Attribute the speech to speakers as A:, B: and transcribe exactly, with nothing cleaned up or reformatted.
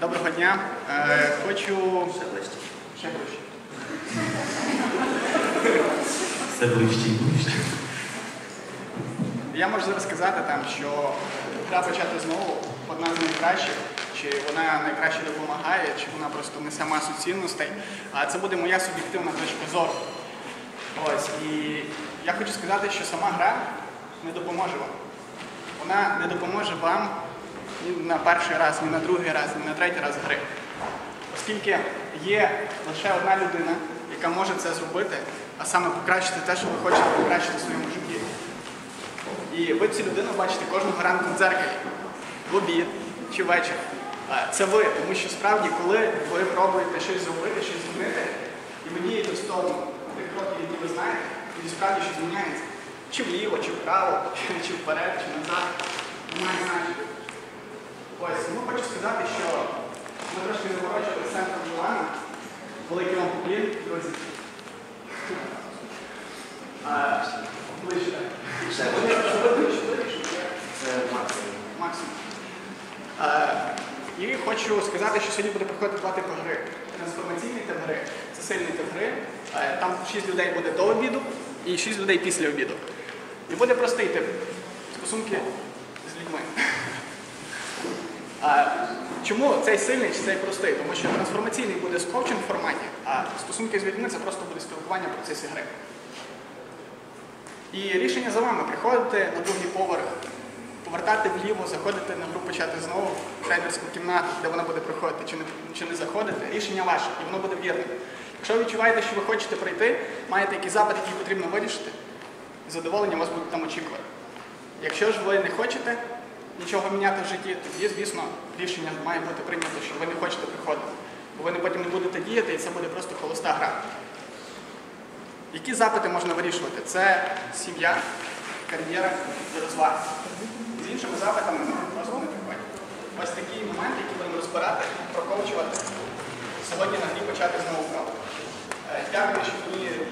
A: Доброго дня. Е, хочу... Ще ближче. Ще ближче.
B: Все ближче і ближче.
A: Я можу зараз сказати, там, що гра почати знову одна з найкращих, чи вона найкраще допомагає, чи вона просто несе масу цінностей. А це буде моя суб'єктивна точка зору. Ось. І я хочу сказати, що сама гра не допоможе вам. Вона не допоможе вам ні на перший раз, ні на другий раз, ні на третій раз гри. Оскільки є лише одна людина, яка може це зробити, а саме покращити те, що ви хочете покращити в своєму житті. І ви цю людину бачите кожного ранку в дзеркалі, в обід чи ввечері. Це ви, тому що справді, коли ви пробуєте щось зробити, щось змінити, і ви дієте в сторону тих кроків, які ви знаєте, і справді щось зміняється. Чи вліво, чи вправо, чи вперед, чи назад. Немає значення. Ось, ну хочу сказати, що ми трошки заворочили центром Івана. Великий вам поклін, друзі. Ближче. Це максимум. Максимум. І хочу сказати, що сьогодні буде проходити два типи гри. Трансформаційний тип гри – це сильний тип гри. Там шість людей буде до обіду і шість людей після обіду. І буде простий тип стосунки з людьми. А чому цей сильний чи цей простий? Тому що трансформаційний буде в коучинг форматі, а стосунки з людьми – це просто буде спілкування в процесі гри. І рішення за вами – приходити на другий поверх, повертати вліво, заходити на гру, почати знову в тренерську кімнату, де вона буде проходити, чи не, чи не заходити. Рішення ваше, і воно буде вірним. Якщо ви відчуваєте, що ви хочете пройти, маєте якийсь запит, який потрібно вирішити, з задоволенням вас будуть там очікувати. Якщо ж ви не хочете нічого міняти в житті, тоді, звісно, рішення має бути прийнято, що ви не хочете приходити. Бо ви потім не будете діяти, і це буде просто холоста гра. Які запити можна вирішувати? Це сім'я, кар'єра і розваги. З іншими запитами просто не приходять. Ось такі моменти, які будемо розбирати, прокоучувати. Сьогодні на грі почати знову вправу. Дякую, що мені